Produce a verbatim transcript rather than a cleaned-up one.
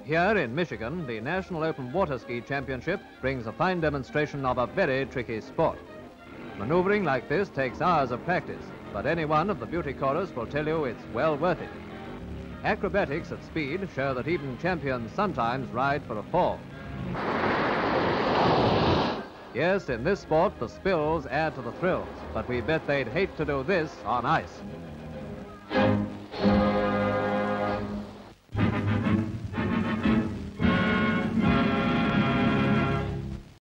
Here in Michigan, the National Open Waterski Championship brings a fine demonstration of a very tricky sport. Maneuvering like this takes hours of practice, but any one of the beauty chorus will tell you it's well worth it. Acrobatics at speed show that even champions sometimes ride for a fall. Yes, in this sport, the spills add to the thrills, but we bet they'd hate to do this on ice.